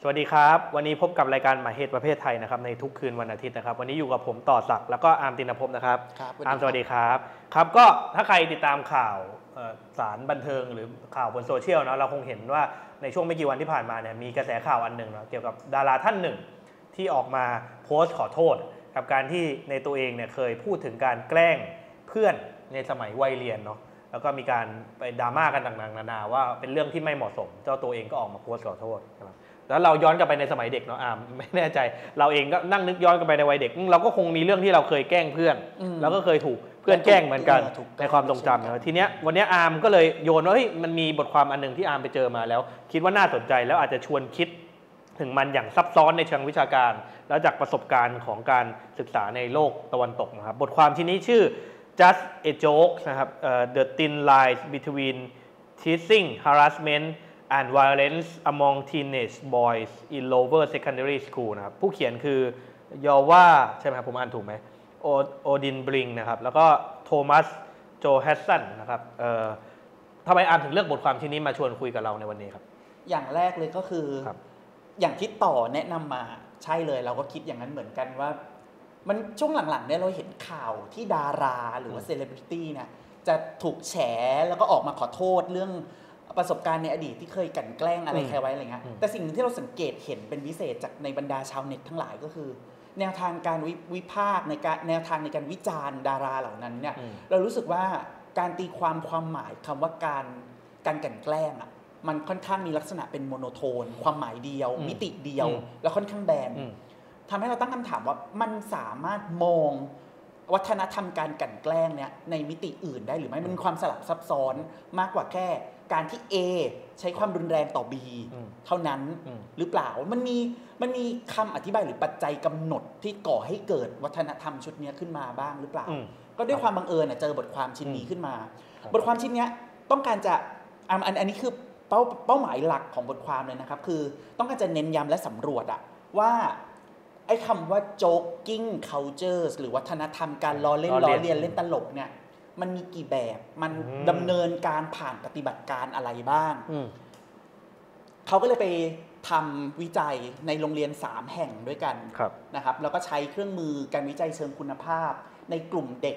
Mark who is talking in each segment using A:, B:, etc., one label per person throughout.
A: สวัสดีครับวันนี้พบกับรายการหมายเหตุประเภทไทยนะครับในทุกคืนวันอาทิตย์นะครับวันนี้อยู่กับผมต่อศักดิ์แล้วก็อาร์มตินภพนะครับอาร์มสวัสดีครับครับก็ถ้าใครติดตามข่าวสารบันเทิงหรือข่าวบนโซเชียลนะเราคงเห็นว่าในช่วงไม่กี่วันที่ผ่านมาเนี่ยมีกระแสข่าวอันหนึ่งนะเกี่ยวกับดาราท่านหนึ่งที่ออกมาโพสต์ขอโทษกับการที่ในตัวเองเนี่ยเคยพูดถึงการแกล้งเพื่อนในสมัยวัยเรียนเนาะแล้วก็มีการไปดราม่ากันต่างๆนานาว่าเป็นเรื่องที่ไม่เหมาะสมเจ้าตัวเองก็ออกมาโพสต์ขอโทษแล้วเราย้อนกลับไปในสมัยเด็กเนาะไม่แน่ใจเราเองก็นั่งนึกย้อนกลับไปในวัยเด็กเราก็คงมีเรื่องที่เราเคยแกล้งเพื่อนแล้วก็เคยถูกเพื่อนแกล้งเหมือนกันในความทรงจำนะทีเนี้ยวันนี้อาร์มก็เลยโยนว่าเฮ้ยมันมีบทความอันนึงที่อาร์มไปเจอมาแล้วคิดว่าน่าสนใจแล้วอาจจะชวนคิดถึงมันอย่างซับซ้อนในเชิงวิชาการแล้วจากประสบการณ์ของการศึกษาในโลกตะวันตกนะครับบทความที่นี้ชื่อ Just a Joke นะครับThe Thin Line Between Teasing Harassment and Violence Among Teenage Boys in Lower Secondary School นะครับผู้เขียนคือยอว่าใช่ไหมครับผมอ่านถูกไหมโอดินบริงนะครับแล้วก็โทมัสโจแฮสสันนะครับทำไมอ่านถึงเลือกบทความที่นี้มาชวนคุยกับเราในวันนี้ครับ
B: อย่างแรกเลยก็คืออย่างที่ต่อแนะนำมาใช่เลยเราก็คิดอย่างนั้นเหมือนกันว่ามันช่วงหลังๆเนี่ยเราเห็นข่าวที่ดาราหรือว่าเซเลบริตี้เนี่ยจะถูกแฉแล้วก็ออกมาขอโทษเรื่องประสบการณ์ในอดีตที่เคยกลั่นแกล้งอะไรใครไว้อะไรเงี้ยแต่สิ่งที่เราสังเกตเห็นเป็นพิเศษจากในบรรดาชาวเน็ตทั้งหลายก็คือแนวทางการวิพากษ์ในการแนวทางในการวิจารณ์ดาราเหล่านั้นเนี่ยเรารู้สึกว่าการตีความหมายคำว่าการกลั่นแกล้งอ่ะมันค่อนข้างมีลักษณะเป็นโมโนโทนความหมายเดียวมิติเดียวแล้วค่อนข้างแบนทำให้เราตั้งคำถามว่ามันสามารถมองวัฒนธรรมการกลั่นแกล้งเนี่ยในมิติอื่นได้หรือไม่มันมีความสลับซับซ้อนมากกว่าแค่การที่ A ใช้ความรุนแรงต่อ B เท่านั้นหรือเปล่ามันมีคำอธิบายหรือปัจจัยกำหนดที่ก่อให้เกิดวัฒนธรรมชุดนี้ขึ้นมาบ้างหรือเปล่าก็ด้วยความบังเอิญเจอบทความชิ้นนี้ขึ้นมาบทความชิ้นนี้ต้องการจะอันนี้คือเป้าหมายหลักของบทความเลยนะครับคือต้องการจะเน้นย้ำและสำรวจว่าไอ้คำว่า joking cultures หรือวัฒนธรรมการล้อเลียนเล่นตลกเนี่ยมันมีกี่แบบมันดำเนินการผ่านปฏิบัติการอะไรบ้างเขาก็เลยไปทำวิจัยในโรงเรียน3แห่งด้วยกันนะครับแล้วก็ใช้เครื่องมือการวิจัยเชิงคุณภาพในกลุ่มเด็ก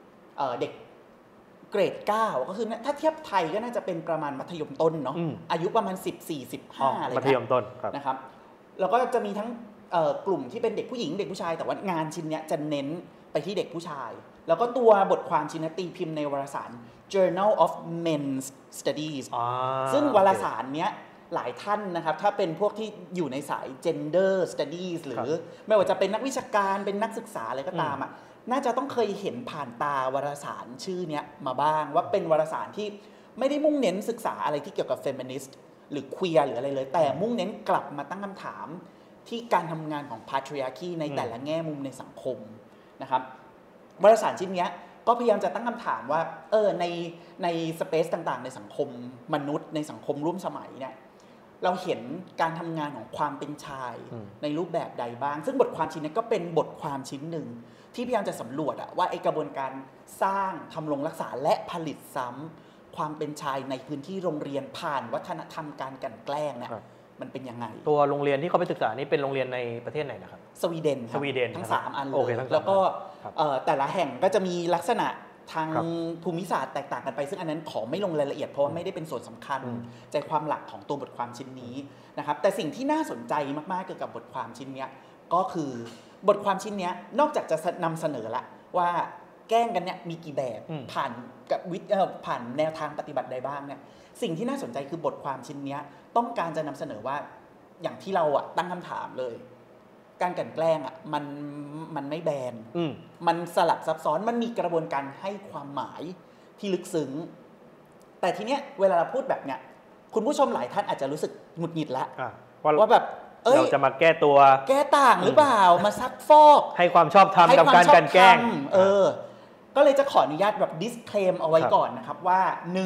B: เกรด9ก็คือถ้าเทียบไทยก็น่าจะเป็นประมาณมัธยมต้นเนาะอายุประมาณ14-15อะไรมัธ
A: ยมต้น
B: นะครับแล้วก็จะมีทั้งกลุ่มที่เป็นเด็กผู้หญิงเด็กผู้ชายแต่ว่างานชิ้นนี้จะเน้นไปที่เด็กผู้ชายแล้วก็ตัวบทความชิ้นนี้ตีพิมพ์ในวารสาร Journal of Men's Studies ซึ่งวารสารเนี้ยหลายท่านนะครับถ้าเป็นพวกที่อยู่ในสาย Gender Studies หรือไม่ว่าจะเป็นนักวิชาการเป็นนักศึกษาอะไรก็ตามน่าจะต้องเคยเห็นผ่านตาวารสารชื่อเนี้ยมาบ้างว่าเป็นวารสารที่ไม่ได้มุ่งเน้นศึกษาอะไรที่เกี่ยวกับ Feminist หรือ Queer หรืออะไรเลยแต่มุ่งเน้นกลับมาตั้งคำถามที่การทำงานของ patriarchy ในแต่ละแง่มุมในสังคมนะครับวารสารชิ้นนี้ก็พยายามจะตั้งคำถามว่าในสเปซต่างๆในสังคมมนุษย์ในสังคมร่วมสมัยเนี่ยเราเห็นการทำงานของความเป็นชายในรูปแบบใดบ้างซึ่งบทความชิ้นนี้ก็เป็นบทความชิ้นหนึ่งที่พยายามจะสำรวจว่าไอกระบวนการสร้างทำรงรักษาและผลิตซ้ำความเป็นชายในพื้นที่โรงเรียนผ่านวัฒนธรรมการกลั่นแกล้งเนี่ยมันเป็นยังไง
A: ตัวโรงเรียนที่เขาไปศึกษานี่เป็นโรงเรียนในประเทศไหนนะครับ
B: สวีเดนทั้ง3อันเลยแล้วก็แต่ละแห่งก็จะมีลักษณะทางภูมิศาสตร์แตกต่างกันไปซึ่งอันนั้นขอไม่ลงรายละเอียดเพราะว่าไม่ได้เป็นส่วนสำคัญใจความหลักของตัวบทความชิ้นนี้นะครับแต่สิ่งที่น่าสนใจมากๆเกี่ยวกับบทความชิ้นนี้ก็คือบทความชิ้นนี้นอกจากจะนำเสนอละว่าแกล้งกันเนี่ยมีกี่แบบผ่านแนวทางปฏิบัติใดบ้างเนี่ยสิ่งที่น่าสนใจคือบทความชิ้นนี้ต้องการจะนำเสนอว่าอย่างที่เราตั้งคำถามเลยการกลั่นแกล้งมันไม่แบนมันสลับซับซ้อนมันมีกระบวนการให้ความหมายที่ลึกซึ้งแต่ทีเนี้ยเวลาเราพูดแบบเนี้ยคุณผู้ชมหลายท่านอาจจะรู้สึกหงุดหงิดละว่าแบบ
A: เราจะมาแก้ตัว
B: แก้ต่างหรือเปล่ามาซักฟอก
A: ให้ความชอบธรรมกับการกลั่นแกล้ง
B: ก็เลยจะขออนุญาตแบบ disclaim เอาไว้ก่อนนะครับว่า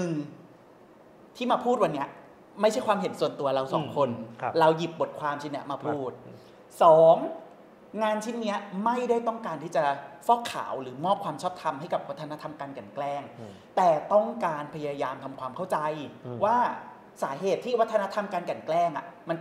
B: 1ที่มาพูดวันเนี้ยไม่ใช่ความเห็นส่วนตัวเรา2คนเราหยิบบทความชิ้นเนี้ยมาพูด2งานชิ้นเนี้ยไม่ได้ต้องการที่จะฟอกขาวหรือมอบความชอบธรรมให้กับวัฒนธรรมการกลั่นแกล้งแต่ต้องการพยายามทำความเข้าใจว่าสาเหตุที่วัฒนธรรมการกลั่นแกล้งมันถูก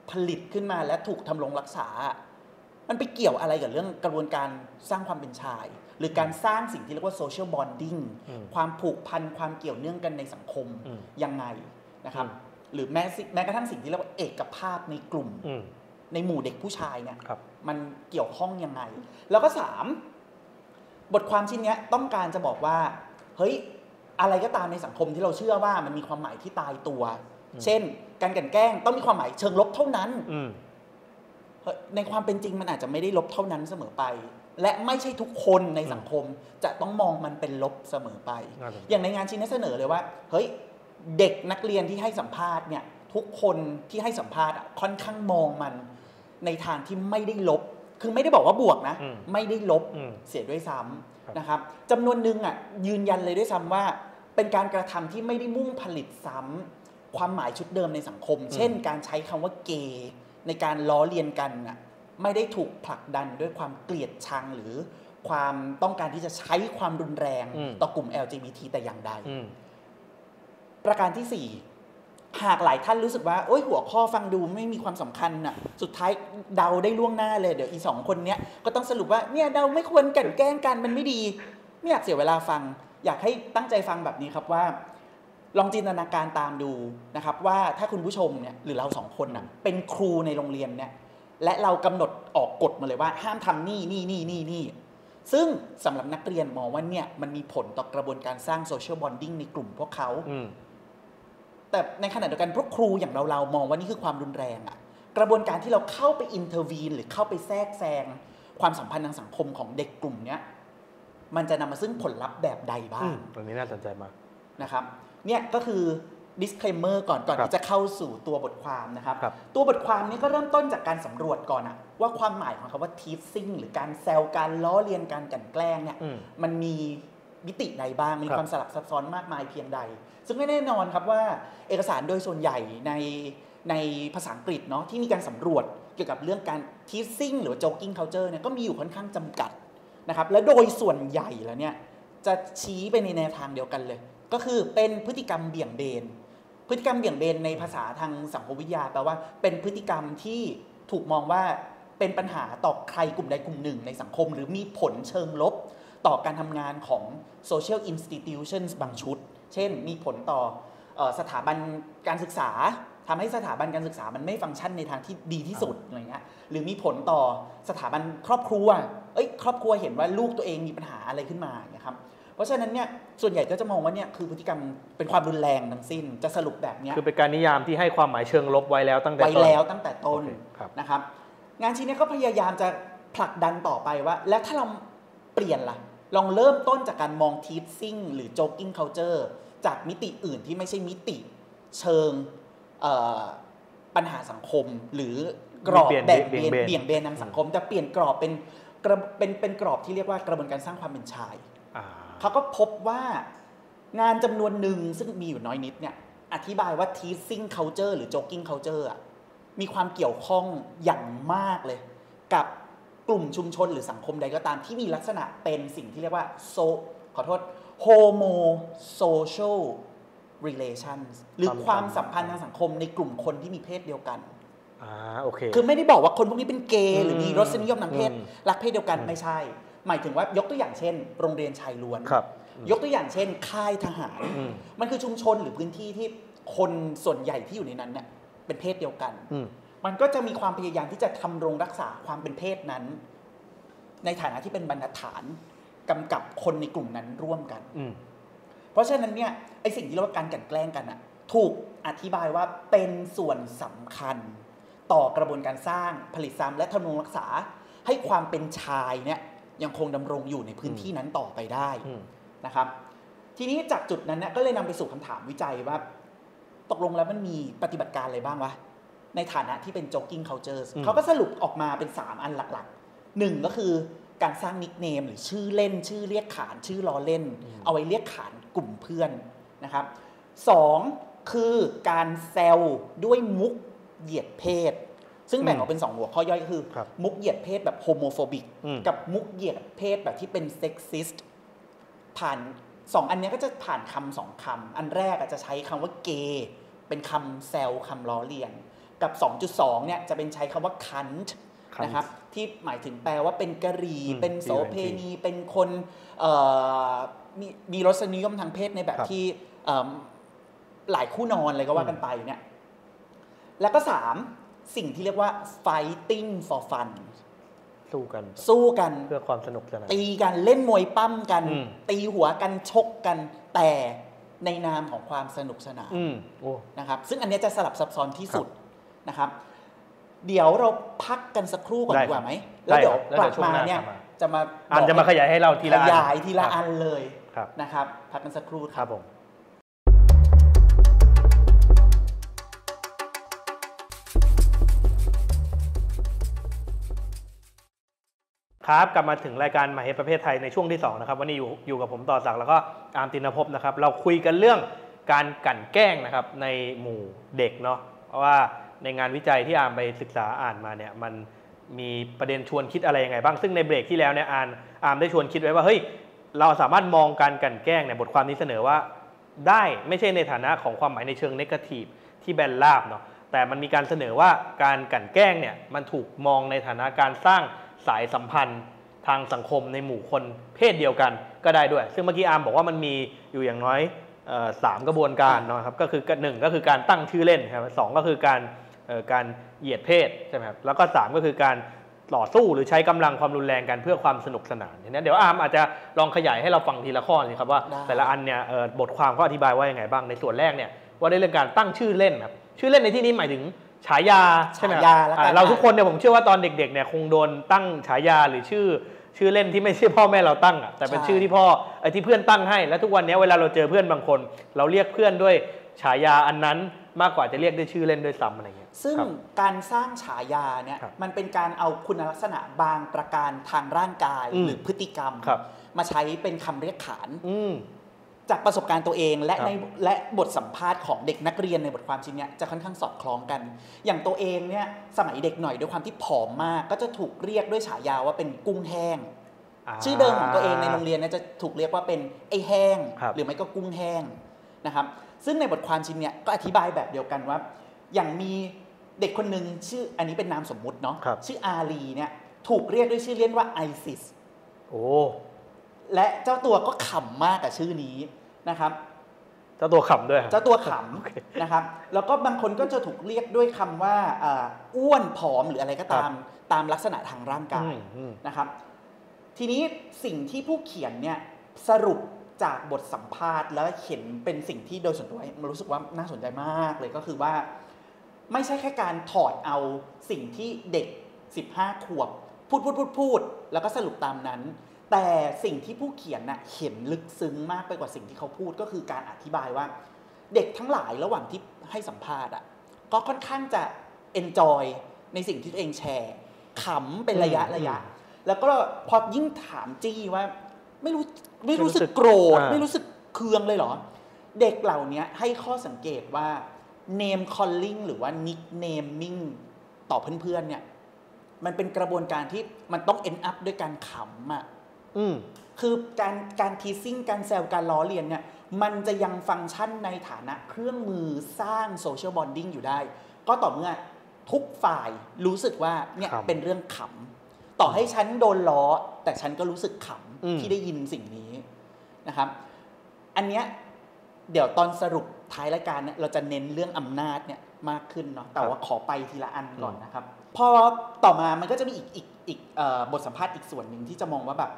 B: ผลิตขึ้นมาและถูกทำรงรักษามันไปเกี่ยวอะไรกับเรื่องกระบวนการสร้างความเป็นชายหรือการสร้างสิ่งที่เรียกว่า social bonding ความผูกพันความเกี่ยวเนื่องกันในสังคมยังไงนะครับหรือแม้กระทั่งสิ่งที่เรียกว่าเอกภาพในกลุ่มในหมู่เด็กผู้ชายเนี่ยมันเกี่ยวข้องยังไงแล้วก็3บทความชิ้นนี้ต้องการจะบอกว่าเฮ้ยอะไรก็ตามในสังคมที่เราเชื่อว่ามันมีความหมายที่ตายตัวเช่นการกลั่นแกล้งต้องมีความหมายเชิงลบเท่านั้นในความเป็นจริงมันอาจจะไม่ได้ลบเท่านั้นเสมอไปและไม่ใช่ทุกคนในสังคมจะต้องมองมันเป็นลบเสมอไปอย่างในงานชิ้นนี้เสนอเลยว่าเฮ้ยเด็กนักเรียนที่ให้สัมภาษณ์เนี่ยทุกคนที่ให้สัมภาษณ์ค่อนข้างมองมันในทางที่ไม่ได้ลบคือไม่ได้บอกว่าบวกนะไม่ได้ลบเสียด้วยซ้ำนะครับจำนวนหนึ่งยืนยันเลยด้วยซ้ำว่าเป็นการกระทำที่ไม่ได้มุ่งผลิตซ้ำความหมายชุดเดิมในสังคมเช่นการใช้คำว่าเกย์ในการล้อเลียนกันไม่ได้ถูกผลักดันด้วยความเกลียดชังหรือความต้องการที่จะใช้ความรุนแรงต่อกลุ่ม LGBT แต่อย่างใดประการที่4หากหลายท่านรู้สึกว่าโอ๊ยหัวข้อฟังดูไม่มีความสำคัญสุดท้ายเดาได้ล่วงหน้าเลยเดี๋ยวอี2คนเนี้ยก็ต้องสรุปว่าเนี่ยเดาไม่ควรกลั่นแกล้งกันมันไม่ดีไม่อยากเสียเวลาฟังอยากให้ตั้งใจฟังแบบนี้ครับว่าลองจินตนาการตามดูนะครับว่าถ้าคุณผู้ชมเนี่ยหรือเรา2คนเป็นครูในโรงเรียนเนี่ยและเรากำหนดออกกฎมาเลยว่าห้ามทำนี่ซึ่งสำหรับนักเรียนมองว่าเนี่ยมันมีผลต่อกระบวนการสร้างโซเชียลบอนดิ้งในกลุ่มพวกเขาแต่ในขณะเดียวกันพวกครูอย่างเรามองว่านี่คือความรุนแรงกระบวนการที่เราเข้าไปอินเทอร์วีนหรือเข้าไปแทรกแซงความสัมพันธ์ทางสังคมของเด็กกลุ่มนี้มันจะนำมาซึ่งผลลัพธ์แบบใดบ้าง
A: ตรงนี้น่าสนใจมาก
B: นะครับเนี่ยก็คือ disclaimer ก่อนที่จะเข้าสู่ตัวบทความนะครับตัวบทความนี้ก็เริ่มต้นจากการสำรวจก่อนว่าความหมายของคำว่า teasing หรือการแซวการล้อเลียนการกลั่นแกล้งเนี่ยมันมีมิติใดบ้างมีความสลับซับซ้อนมากมายเพียงใดซึ่งไม่แน่นอนครับว่าเอกสารโดยส่วนใหญ่ในภาษาอังกฤษเนาะที่มีการสำรวจเกี่ยวกับเรื่องการ teasing หรือ joking culture เนี่ยก็มีอยู่ค่อนข้างจำกัดนะครับและโดยส่วนใหญ่แล้วเนี่ยจะชี้ไปในแนวทางเดียวกันเลยก็คือเป็นพฤติกรรมเบี่ยงเบนพฤติกรรมเบี่ยงเบนในภาษาทางสังคมวิทยาแปลว่าเป็นพฤติกรรมที่ถูกมองว่าเป็นปัญหาต่อใครกลุ่มใดกลุ่มหนึ่งในสังคมหรือมีผลเชิงลบต่อการทำงานของ social institutions บางชุดเช่นมีผลต่อสถาบันการศึกษาทำให้สถาบันการศึกษามันไม่ฟังก์ชันในทางที่ดีที่สุดอะไรเงี้ยหรือมีผลต่อสถาบันครอบครัวครอบครัวเห็นว่าลูกตัวเองมีปัญหาอะไรขึ้นมานะครับเพราะฉะนั้นเนี่ยส่วนใหญ่ก็จะมองว่าเนี่ยคือพฤติกรรมเป็นความรุนแรงทั้งสิ้นจะสรุปแบบนี้
A: คือเป็นการนิยามที่ให้ความหมายเชิงลบไว้แล้วตั้งแต่
B: ต้นนะครับงานชิ้นนี้ก็พยายามจะผลักดันต่อไปว่าแล้วถ้าเราเปลี่ยนล่ะลองเริ่มต้นจากการมอง teasing หรือ joking culture จากมิติอื่นที่ไม่ใช่มิติเชิงปัญหาสังคมหรือกรอบแบ่งเบี่ยงเบนทางสังคมจะเปลี่ยนกรอบเป็นกรอบที่เรียกว่ากระบวนการสร้างความเป็นชายเขาก็พบว่างานจำนวนหนึ่งซึ่งมีอยู่น้อยนิดเนี่ยอธิบายว่า teasing culture หรือ joking culture มีความเกี่ยวข้องอย่างมากเลยกับกลุ่มชุมชนหรือสังคมใดก็ตามที่มีลักษณะเป็นสิ่งที่เรียกว่าhomosocial relations หรือความสัมพันธ์ทางสังคมในกลุ่มคนที่มีเพศเดียวกัน
A: โอเค
B: คือไม่ได้บอกว่าคนพวกนี้เป็นเกย์หรือมีรสนิยมทางเพศรักเพศเดียวกันไม่ใช่หมายถึงว่ายกตัวอย่างเช่นโรงเรียนชายล้วนยกตัวอย่างเช่นค่ายทหารมันคือชุมชนหรือพื้นที่ที่คนส่วนใหญ่ที่อยู่ในนั้นเนี่ยเป็นเพศเดียวกันมันก็จะมีความพยายามที่จะทำรงรักษาความเป็นเพศนั้นในฐานะที่เป็นบรรทัดฐานกำกับคนในกลุ่มนั้นร่วมกันเพราะฉะนั้นเนี่ยไอสิ่งที่เรียกว่าการกลั่นแกล้งกันถูกอธิบายว่าเป็นส่วนสำคัญต่อกระบวนการสร้างผลิตซ้ำและทำรงรักษาให้ความเป็นชายเนี่ยยังคงดำรงอยู่ในพื้นที่นั้นต่อไปได้นะครับทีนี้จากจุดนั้นเนี่ยก็เลยนำไปสู่คำถามวิจัยว่าตกลงแล้วมันมีปฏิบัติการอะไรบ้างวะในฐานะที่เป็น joking culture เขาก็สรุปออกมาเป็น3อันหลักๆ1ก็คือการสร้างนิคเนมหรือชื่อเล่นชื่อเรียกขานชื่อล้อเล่นเอาไว้เรียกขานกลุ่มเพื่อนนะครับ2คือการแซวด้วยมุกเหยียดเพศซึ่งแบ่งออกเป็น2หัวข้อย่อยก็คือมุกเหยียดเพศแบบโฮโมโฟบิกกับมุกเหยียดเพศแบบที่เป็นเซ็กซิสต์ผ่าน2อันนี้ก็จะผ่านคำ2คำอันแรกจะใช้คำว่าเกย์เป็นคำแซวคำล้อเลียนกับ 2.2 เนี่ยจะเป็นใช้คำว่า cunt นะครับที่หมายถึงแปลว่าเป็นกะหรี่เป็นโสเพณีเป็นคนมีรสนิยมทางเพศในแบบที่หลายคู่นอนอะไรก็ว่ากันไปเนี่ยแล้วก็ 3 สิ่งที่เรียกว่า fighting for fun สู้กัน
A: เพื่อความสนุกสนาน
B: ตีกันเล่นมวยปั้มกันตีหัวกันชกกันแต่ในนามของความสนุกสนานนะครับซึ่งอันนี้จะสลับซับซ้อนที่สุดนะครับเดี๋ยวเราพักกันสักครู่ก่อนดีกว่าไหมแล้วเดี๋ยวกลับมาเนี่ยจะ
A: มาขยายให้เราทีละ
B: อันเลยนะครับพักกันสักครู่
A: ครับผมครับกลับมาถึงรายการหมายเหตุประเภทไทยในช่วงที่2นะครับวันนี้อยู่กับผมต่อศักดิ์แล้วก็อาร์มตินภพนะครับเราคุยกันเรื่องการกลั่นแกล้งนะครับในหมู่เด็กเนาะเพราะว่าในงานวิจัยที่อาร์มไปศึกษาอ่านมาเนี่ยมันมีประเด็นชวนคิดอะไรยังไงบ้างซึ่งในเบรกที่แล้วเนี่ยอาร์มได้ชวนคิดไว้ว่าเฮ้ยเราสามารถมองการกลั่นแกล้งเนี่ยบทความนี้เสนอว่าได้ไม่ใช่ในฐานะของความหมายในเชิงเนกาทีฟที่แบนราบเนาะแต่มันมีการเสนอว่าการกลั่นแกล้งเนี่ยมันถูกมองในฐานะการสร้างสายสัมพันธ์ทางสังคมในหมู่คนเพศเดียวกันก็ได้ด้วยซึ่งเมื่อกี้อาร์มบอกว่ามันมีอยู่อย่างน้อย3กระบวนการเนาะครับก็คือ1ก็คือการตั้งชื่อเล่นครับ2ก็คือการเหยียดเพศใช่ไหมครับแล้วก็3ก็คือการต่อสู้หรือใช้กำลังความรุนแรงกันเพื่อความสนุกสนานเดี๋ยวอาร์มอาจจะลองขยายให้เราฟังทีละข้อสิครับว่าแต่ละอันเนี่ยบทความเขาอธิบายว่ายังไงบ้างในส่วนแรกเนี่ยว่าในเรื่องการตั้งชื่อเล่นครับชื่อเล่นในที่นี้หมายถึงฉายาใช่ไหมเราทุกคนเนี่ยผมเชื่อว่าตอนเด็กๆเนี่ยคงโดนตั้งฉายาหรือชื่อเล่นที่ไม่ใช่พ่อแม่เราตั้งแต่เป็นชื่อที่ที่เพื่อนตั้งให้และทุกวันนี้เวลาเราเจอเพื่อนบางคนเราเรียกเพื่อนด้วยฉายาอันนั้นมากกว่าจะเรียกด้วยชื่อเล่นด้วยซ้ำอะไรเงี้ย
B: ซึ่งการสร้างฉายาเนี่ยมันเป็นการเอาคุณลักษณะบางประการทางร่างกายหรือพฤติกรรมมาใช้เป็นคำเรียกขานจากประสบการณ์ตัวเองและบทสัมภาษณ์ของเด็กนักเรียนในบทความชิ้นนี้จะค่อนข้างสอดคล้องกันอย่างตัวเองเนี่ยสมัยเด็กหน่อยด้วยความที่ผอมมากก็จะถูกเรียกด้วยฉายาว่าเป็นกุ้งแห้งชื่อเดิมของตัวเองในโรงเรียนเนี่ยจะถูกเรียกว่าเป็นไอ้แห้งหรือไม่ก็กุ้งแห้งนะครับซึ่งในบทความชิ้นนี้ก็อธิบายแบบเดียวกันว่าอย่างมีเด็กคนหนึ่งชื่ออันนี้เป็นนามสมมุติเนาะชื่ออาลีเนี่ยถูกเรียกด้วยชื่อเล่นว่าไอซิสและเจ้าตัวก็ขำมากกับชื่อนี้นะครับ
A: เจ้าตัวขำด้วย
B: เจ้าตัวขำนะครับแล้วก็บางคนก็จะถูกเรียกด้วยคำว่าอ้วนผอมหรืออะไรก็ตามลักษณะทางร่างกายนะครับทีนี้สิ่งที่ผู้เขียนเนี่ยสรุปจากบทสัมภาษณ์แล้วเห็นเป็นสิ่งที่โดยส่วนตัวมันรู้สึกว่าน่าสนใจมากเลยก็คือว่าไม่ใช่แค่การถอดเอาสิ่งที่เด็ก15ขวบพูดแล้วก็สรุปตามนั้นแต่สิ่งที่ผู้เขียนน่ะเห็นลึกซึ้งมากไปกว่าสิ่งที่เขาพูดก็คือการอธิบายว่าเด็กทั้งหลายระหว่างที่ให้สัมภาษณ์ก็ค่อนข้างจะ enjoy ในสิ่งที่ตัวเองแชร์ขำเป็นระยะแล้วก็พอยิ่งถามจี้ว่าไม่รู้สึกโกรธไม่รู้สึกเคืองเลยเหรอเด็กเหล่านี้ให้ข้อสังเกตว่า name calling หรือว่า nicknaming ต่อเพื่อนๆเนี่ยมันเป็นกระบวนการที่มันต้อง end up ด้วยการขำคือการทีซิ่งการแซวการล้อเลียนเนี่ยมันจะยังฟังก์ชันในฐานะเครื่องมือสร้างโซเชียลบอนดิ้งอยู่ได้ก็ต่อเมื่อทุกฝ่ายรู้สึกว่าเนี่ยเป็นเรื่องขำต่อให้ฉันโดนล้อแต่ฉันก็รู้สึกขำที่ได้ยินสิ่งนี้นะครับอันเนี้ยเดี๋ยวตอนสรุปท้ายรายการเนี่ยเราจะเน้นเรื่องอำนาจเนี่ยมากขึ้นเนาะแต่ว่าขอไปทีละอันก่อนนะครับพอต่อมามันก็จะมีอีกบทสัมภาษณ์อีกส่วนหนึ่งที่จะมองว่าแบบ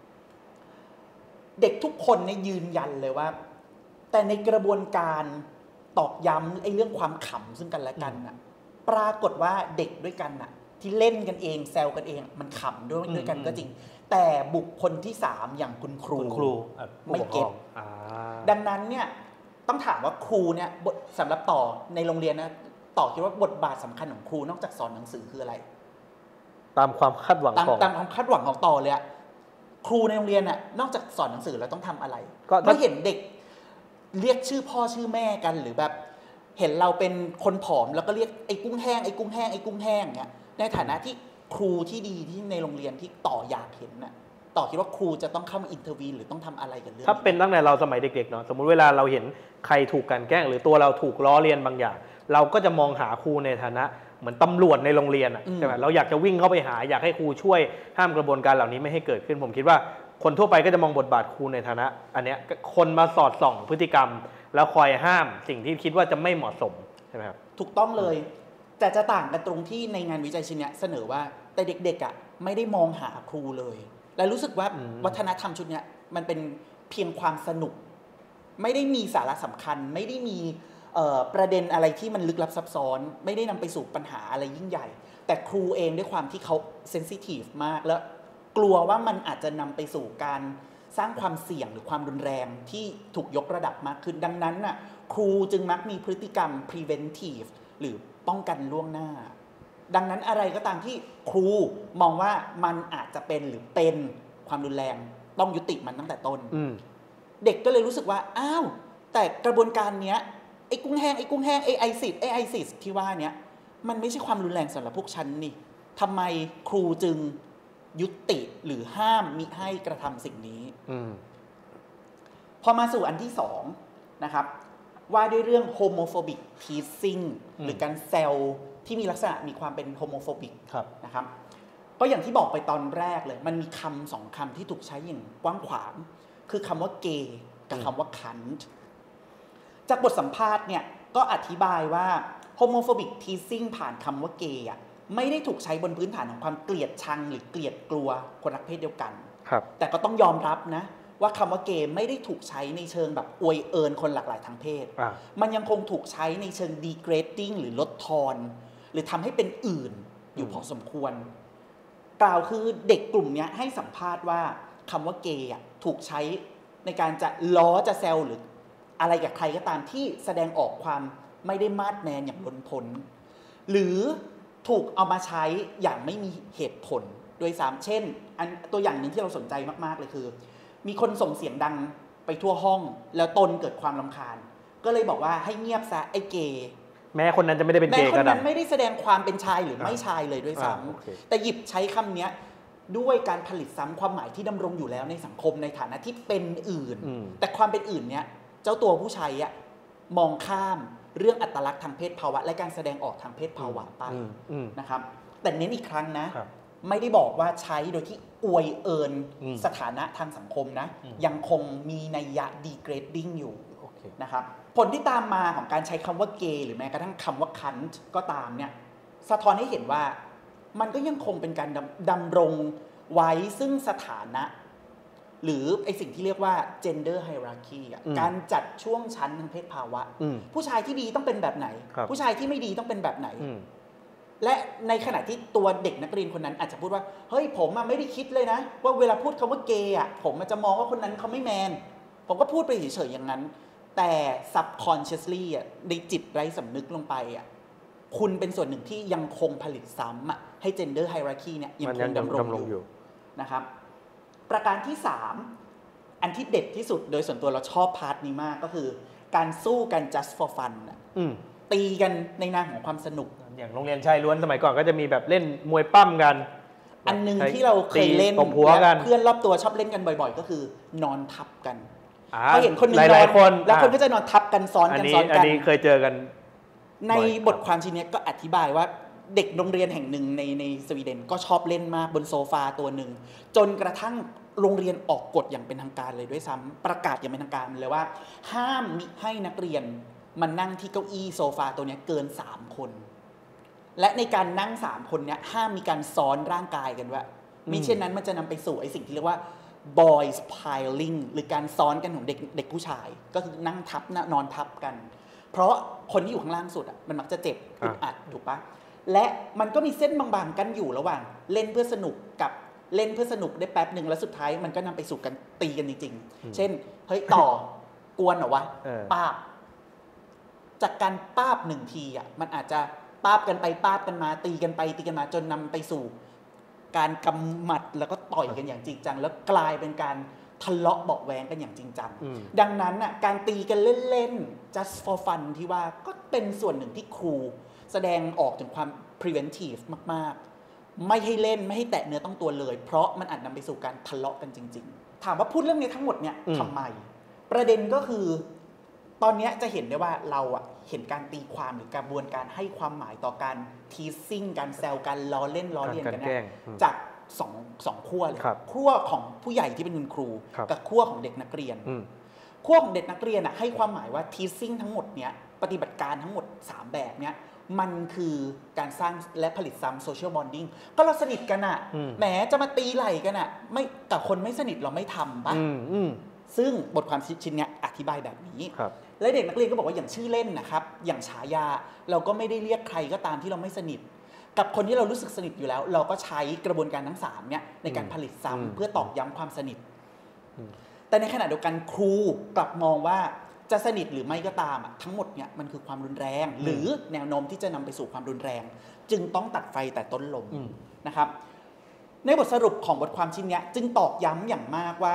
B: เด็กทุกคนเนี่ยยืนยันเลยว่าแต่ในกระบวนการตอกย้ำไอ้เรื่องความขำซึ่งกันและกันน่ะปรากฏว่าเด็กด้วยกันน่ะที่เล่นกันเองแซวกันเองมันขำด้วยกันก็จริงแต่บุคคลที่3อย่างคุณครูไม่เก็ตดังนั้นเนี่ยต้องถามว่าครูเนี่ยสำหรับต่อในโรงเรียนนะต่อคิดว่าบทบาทสำคัญของครูนอกจากสอนหนังสือคืออะไร
A: ตามความคาดหวัง
B: ตามความคาดหวังของต่อเลยอะครูในโรงเรียนน่ะนอกจากสอนหนังสือแล้วต้องทำอะไรก็เห็นเด็กเรียกชื่อพ่อชื่อแม่กันหรือแบบเห็นเราเป็นคนผอมแล้วก็เรียกไอ้กุ้งแห้งไอ้กุ้งแห้งไอ้กุ้งแห้งเนี่ยในฐานะที่ครูที่ดีที่ในโรงเรียนที่ต่ออยากเห็นน่ะต่อคิดว่าครูจะต้องเข้ามาอินเทอร์วีนหรือต้องทำอะไรกันเรื่อง
A: ถ้าเป็นตั้งแต่เราสมัยเด็กๆเนาะสมมุติเวลาเราเห็นใครถูกกันแกล้งหรือตัวเราถูกล้อเลียนบางอย่างเราก็จะมองหาครูในฐานะเหมือนตำรวจในโรงเรียนใช่ไหมเราอยากจะวิ่งเข้าไปหาอยากให้ครูช่วยห้ามกระบวนการเหล่านี้ไม่ให้เกิดขึ้นผมคิดว่าคนทั่วไปก็จะมองบทบาทครูในฐานะอันเนี้ยคนมาสอดส่องพฤติกรรมแล้วคอยห้ามสิ่งที่คิดว่าจะไม่เหมาะสมใช่ไหมครับ
B: ถูกต้องเลยแต่จะต่างกันตรงที่ในงานวิจัยชิ้นนี้เสนอว่าแต่เด็กๆไม่ได้มองหาครูเลยและรู้สึกว่าวัฒนธรรมชุดนี้มันเป็นเพียงความสนุกไม่ได้มีสาระสำคัญไม่ได้มีประเด็นอะไรที่มันลึกลับซับซ้อนไม่ได้นำไปสู่ปัญหาอะไรยิ่งใหญ่แต่ครูเองด้วยความที่เขาเซนซิทีฟมากแล้วกลัวว่ามันอาจจะนำไปสู่การสร้างความเสี่ยงหรือความรุนแรงที่ถูกยกระดับมากขึ้นดังนั้นน่ะครูจึงมักมีพฤติกรรม preventive หรือป้องกันล่วงหน้าดังนั้นอะไรก็ตามที่ครูมองว่ามันอาจจะเป็นหรือเป็นความรุนแรงต้องยุติมันตั้งแต่ต้นเด็กก็เลยรู้สึกว่าอ้าวแต่กระบวนการเนี้ยไอ้กุ้งแห้งไอ้ไอซิสที่ว่าเนี้ยมันไม่ใช่ความรุนแรงสำหรับพวกฉันนี่ทำไมครูจึงยุติหรือห้ามมิให้กระทำสิ่งนี้พอมาสู่อันที่สองนะครับว่าด้วยเรื่อง homophobic teasing หรือการแซวที่มีลักษณะมีความเป็น homophobic นะครับก็อย่างที่บอกไปตอนแรกเลยมันมีคำสองคำที่ถูกใช้อย่างกว้างขวางคือคำว่า gay กับคำว่า cunt จากบทสัมภาษณ์เนี่ยก็อธิบายว่า homophobic teasing ผ่านคำว่า gay ไม่ได้ถูกใช้บนพื้นฐานของความเกลียดชังหรือเกลียดกลัวคนรักเพศเดียวกันแต่ก็ต้องยอมรับนะว่าคำว่าเกย์ไม่ได้ถูกใช้ในเชิงแบบอวยเอิญคนหลากหลายทางเพศมันยังคงถูกใช้ในเชิง degrading หรือลดทอนหรือทำให้เป็นอื่นอยู่พอสมควรกล่าวคือเด็กกลุ่มนี้ให้สัมภาษณ์ว่าคำว่าเกย์ถูกใช้ในการจะล้อจะแซวหรืออะไรกับใครก็ตามที่แสดงออกความไม่ได้มาดแมนอย่างล้นพ้นหรือถูกเอามาใช้อย่างไม่มีเหตุผลโดยซ้ำเช่นตัวอย่างหนึ่งที่เราสนใจมากๆเลยคือมีคนส่งเสียงดังไปทั่วห้องแล้วตนเกิดความรำคาญก็เลยบอกว่าให้เงียบซะไอ้เกย์
A: แม้คนนั้นจะไม่ได้เป็นเกย์ก็ได้
B: แม้คนนั้นไม่ได้แสดงความเป็นชายหรือไม่ชายเลยด้วยซ้ำแต่หยิบใช้คำนี้ด้วยการผลิตซ้ำความหมายที่ดำรงอยู่แล้วในสังคมในฐานะที่เป็นอื่นแต่ความเป็นอื่นเนี้ยเจ้าตัวผู้ใช้มองข้ามเรื่องอัตลักษณ์ทางเพศภาวะและการแสดงออกทางเพศภาวะไปนะครับแต่เน้นอีกครั้งนะไม่ได้บอกว่าใช้โดยที่อวยเอิญสถานะทางสังคมนะยังคงมีนัยยะ degrading อยู่นะครับผลที่ตามมาของการใช้คำว่าเกย์หรือแม้กระทั่งคำว่าคันต์ก็ตามเนี่ยสะท้อนให้เห็นว่ามันก็ยังคงเป็นการดำรงไว้ซึ่งสถานะหรือไอสิ่งที่เรียกว่า gender hierarchy การจัดช่วงชั้นทางเพศภาวะผู้ชายที่ดีต้องเป็นแบบไหนผู้ชายที่ไม่ดีต้องเป็นแบบไหนและในขณะที่ตัวเด็กนักเรียนคนนั้นอาจจะพูดว่าเฮ้ยผมไม่ได้คิดเลยนะว่าเวลาพูดคำว่าเกย์ผมจะมองว่าคนนั้นเขาไม่แมนผมก็พูดไปเฉยๆอย่างนั้นแต่ subconsciously ในจิตไร้สำนึกลงไปคุณเป็นส่วนหนึ่งที่ยังคงผลิตซ้ำให้ gender hierarchy เนี่ยยังคงดำรงอยู่นะครับประการที่3อันที่เด็ดที่สุดโดยส่วนตัวเราชอบพาร์ทนี้มากก็คือการสู้กัน just for fun ตีกันในนามของความสนุก
A: อย่างโรงเรียนชายล้วนสมัยก่อนก็จะมีแบบเล่นมวยปั้มกัน
B: อันนึงที่เราเคยเล่นเพื่อนรอบตัวชอบเล่นกันบ่อยๆก็คือนอนทับกันพอเห็นคนนึงนอนแล้วคนก็จะนอนทับกันซ้อนกัน
A: อันนี้เคยเจอกัน
B: ในบทความชิ้นนี้ก็อธิบายว่าเด็กโรงเรียนแห่งหนึ่งในสวีเดนก็ชอบเล่นมากบนโซฟาตัวหนึ่งจนกระทั่งโรงเรียนออกกฎอย่างเป็นทางการเลยด้วยซ้ำประกาศอย่างเป็นทางการเลยว่าห้ามมิให้นักเรียนมานั่งที่เก้าอี้โซฟาตัวนี้เกิน3คนและในการนั่ง3คนนี้ห้ามมีการซ้อนร่างกายกันว่ามิเช่นนั้นมันจะนำไปสู่ไอ้สิ่งที่เรียกว่า boys piling หรือการซ้อนกันของเด็กผู้ชายก็คือนั่งทับนอนทับกันเพราะคนที่อยู่ข้างล่างสุดมันมักจะเจ็บอึดอัดถูกปะและมันก็มีเส้นบางๆกันอยู่ระหว่างเล่นเพื่อสนุกกับเล่นเพื่อสนุกได้แป๊บหนึ่งแล้วสุดท้ายมันก็นำไปสู่การตีกันจริงๆเช่นเฮ้ยต่อกวนเหรอวะป้าบจากการป้าบ1ทีมันอาจจะป้าบกันไปป้าบกันมาตีกันไปตีกันมาจนนำไปสู่การกำหมัดแล้วก็ต่อยกันอย่างจริงจังแล้วกลายเป็นการทะเลาะเบาะแว้งกันอย่างจริงจังดังนั้นการตีกันเล่นๆ just for fun ที่ว่าก็เป็นส่วนหนึ่งที่ครูแสดงออกถึงความ preventive มากๆไม่ให้เล่นไม่ให้แตะเนื้อต้องตัวเลยเพราะมันอาจนำไปสู่การทะเลาะกันจริงๆถามว่าพูดเรื่องนี้ทั้งหมดเนี่ยทำไมประเด็นก็คือตอนนี้จะเห็นได้ว่าเราอะเห็นการตีความหรือกระบวนการให้ความหมายต่อการทีซิ่งการแซวกันล้อเล่นกันนะจากสองขั้วเลยขั้วของผู้ใหญ่ที่เป็นคุณครูกับขั้วของเด็กนักเรียนขั้วของเด็กนักเรียนอะให้ความหมายว่าทีซิ่งทั้งหมดเนี้ยปฏิบัติการทั้งหมด3แบบเนี้ยมันคือการสร้างและผลิตซ้ำโซเชียลบอนดิ้งก็เราสนิทกันอะแหมจะมาตีไหล่กันอะไม่กับคนไม่สนิทเราไม่ทำปะซึ่งบทความชิ้นนี้อธิบายแบบนี้และเด็กนักเรียนก็บอกว่าอย่างชื่อเล่นนะครับอย่างฉายาเราก็ไม่ได้เรียกใครก็ตามที่เราไม่สนิทกับคนที่เรารู้สึกสนิทอยู่แล้วเราก็ใช้กระบวนการทั้ง3เนี่ยในการผลิตซ้ำเพื่อตอกย้ำความสนิทแต่ในขณะเดียวกันครูกลับมองว่าจะสนิทหรือไม่ก็ตามทั้งหมดเนี่ยมันคือความรุนแรงหรือแนวโน้มที่จะนำไปสู่ความรุนแรงจึงต้องตัดไฟแต่ต้นลมนะครับในบทสรุปของบทความชิ้นนี้จึงตอกย้ำอย่างมากว่า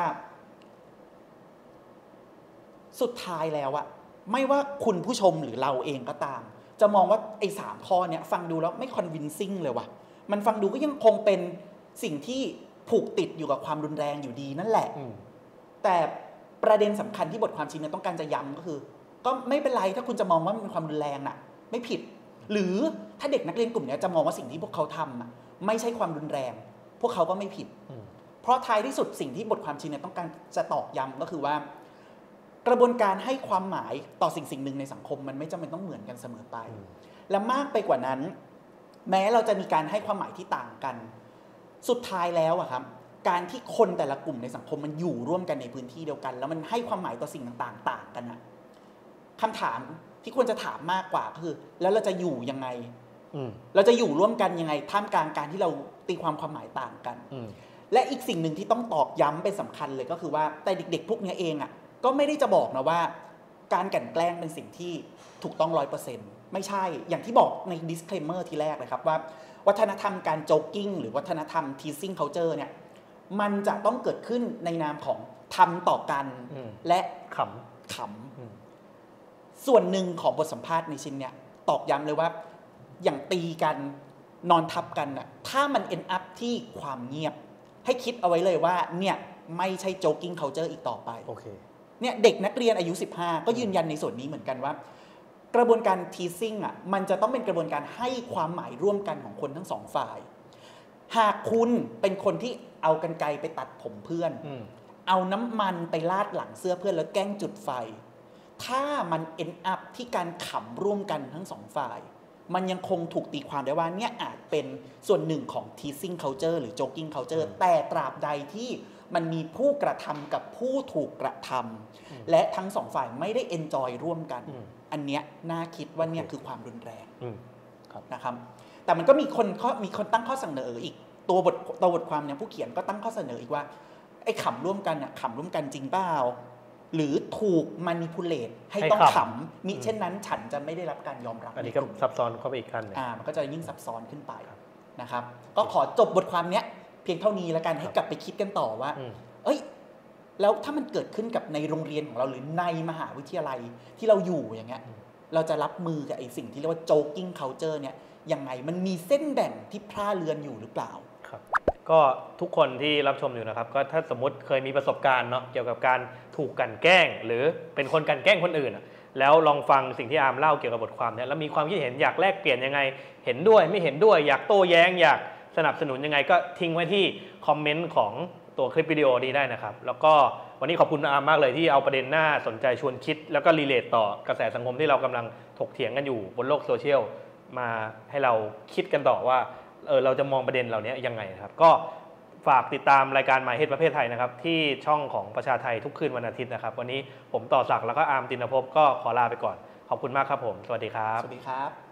B: สุดท้ายแล้วอะไม่ว่าคุณผู้ชมหรือเราเองก็ตามจะมองว่าไอ้3ข้อเนี่ยฟังดูแล้วไม่คอนวินซิ่งเลยว่ะมันฟังดูก็ยังคงเป็นสิ่งที่ผูกติดอยู่กับความรุนแรงอยู่ดีนั่นแหละแต่ประเด็นสำคัญที่บทความชิ้นนี้ต้องการจะย้ำก็คือก็ไม่เป็นไรถ้าคุณจะมองว่ามันเป็นความรุนแรงน่ะไม่ผิดหรือถ้าเด็กนักเรียนกลุ่มนี้จะมองว่าสิ่งที่พวกเขาทำไม่ใช่ความรุนแรงพวกเขาก็ไม่ผิดเพราะท้ายที่สุดสิ่งที่บทความชิ้นนี้ต้องการจะตอกย้ำก็คือว่ากระบวนการให้ความหมายต่อสิ่งหนึ่งในสังคมมันไม่จำเป็นต้องเหมือนกันเสมอไปและมากไปกว่านั้นแม้เราจะมีการให้ความหมายที่ต่างกันสุดท้ายแล้วอะครับการที่คนแต่ละกลุ่มในสังคมมันอยู่ร่วมกันในพื้นที่เดียวกันแล้วมันให้ความหมายต่อสิ่งต่างๆต่างกันอะคำถามที่ควรจะถามมากกว่าคือแล้วเราจะอยู่ยังไงเราจะอยู่ร่วมกันยังไงท่ามกลางการที่เราตีความหมายต่างกันและอีกสิ่งหนึ่งที่ต้องตอกย้ำเป็นสำคัญเลยก็คือว่าแต่เด็กๆพวกนี้เองอะก็ไม่ได้จะบอกนะว่าการกลั่นแกล้งเป็นสิ่งที่ถูกต้อง 100% ไม่ใช่อย่างที่บอกใน disclaimer ทีแรกเลยครับว่าวัฒนธรรมการโจ๊กกิ้งหรือวัฒนธรรม teasing culture เนี่ยมันจะต้องเกิดขึ้นในนามของทำต่อกันและขำส่วนหนึ่งของบทสัมภาษณ์ในชิ้นเนี่ยตอกย้ำเลยว่าอย่างตีกันนอนทับกันน่ะถ้ามัน end up ที่ความเงียบให้คิดเอาไว้เลยว่าเนี่ยไม่ใช่ joking culture อีกต่อไปเนี่ยเด็กนักเรียนอายุ15ก็ยืนยันในส่วนนี้เหมือนกันว่ากระบวนการ teasing มันจะต้องเป็นกระบวนการให้ความหมายร่วมกันของคนทั้งสองฝ่ายหากคุณเป็นคนที่เอากรรไกรไปตัดผมเพื่อนเอาน้ำมันไปราดหลังเสื้อเพื่อนแล้วแกล้งจุดไฟถ้ามัน end up ที่การขำร่วมกันทั้งสองฝ่ายมันยังคงถูกตีความได้ว่าเนี่ยอาจเป็นส่วนหนึ่งของ teasing culture หรือ joking culture แต่ตราบใดที่มันมีผู้กระทำกับผู้ถูกกระทำและทั้งสองฝ่ายไม่ได้ enjoy ร่วมกันอันเนี้ยน่าคิดว่าเนี่ยคือความรุนแรงนะครับแต่มันก็มีคนตั้งข้อเสนออีกตัวบทความเนี่ยผู้เขียนก็ตั้งข้อเสนออีกว่าไอ้ขำร่วมกันขำร่วมกันจริงเปล่าหรือถูก manipulate ให้ต้องขำมิเช่นนั้นฉันจะไม่ได้รับการยอมรับ
A: อันนี้ก็ซับซ้อนเข้าไปอีกขั้นนึง
B: มันก็จะยิ่งซับซ้อนขึ้นไปนะครับก็ขอจบบทความเนี้ยเพียงเท่านี้แล้วกันให้กลับไปคิดกันต่อว่าเอ้ยแล้วถ้ามันเกิดขึ้นกับในโรงเรียนของเราหรือในมหาวิทยาลัยที่เราอยู่อย่างเงี้ยเราจะรับมือกับไอ้สิ่งที่เรียกว่า joking culture เนี่ยยังไงมันมีเส้นแบ่งที่พร่าเรือนอยู่หรือเปล่า
A: ครับก็ทุกคนที่รับชมอยู่นะครับก็ถ้าสมมติเคยมีประสบการณ์เนาะเกี่ยวกับการถูกกลั่นแกล้งหรือเป็นคนกลั่นแกล้งคนอื่นแล้วลองฟังสิ่งที่อาร์มเล่าเกี่ยวกับบทความเนี่ยแล้วมีความคิดเห็นอยากแลกเปลี่ยนยังไงเห็นด้วยไม่เห็นด้วยอยากโต้แย้งอยากสนับสนุนยังไงก็ทิ้งไว้ที่คอมเมนต์ของตัวคลิปวิดีโอนี้ได้นะครับแล้วก็วันนี้ขอบคุณอาร์มมากเลยที่เอาประเด็นน่าสนใจชวนคิดแล้วก็รีเลทต่อกระแสสังคมที่เรากำลังถกเถียงกันอยู่บนโลกโซเชียลมาให้เราคิดกันต่อว่าเราจะมองประเด็นเหล่านี้ยังไงครับก็ฝากติดตามรายการหมายเหตุประเภทไทยนะครับที่ช่องของประชาไทยทุกคืนวันอาทิตย์นะครับวันนี้ผมต่อศักดิ์แล้วก็อาร์มตินภพก็ขอลาไปก่อนขอบคุณมากครับผมสวัสดีครับ
B: สวัสดีครับ